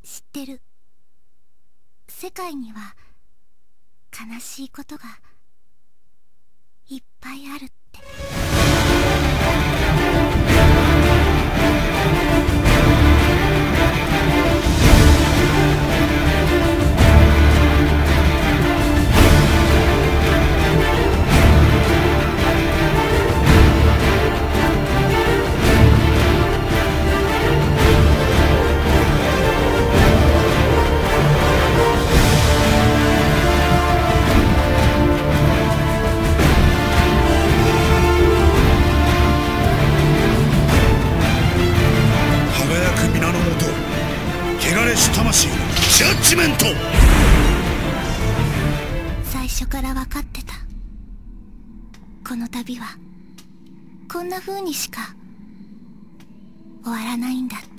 知ってる。世界には悲しいことがいっぱいあるって。 魂のジャッジメント。 最初から分かってた。この旅はこんな風にしか終わらないんだって。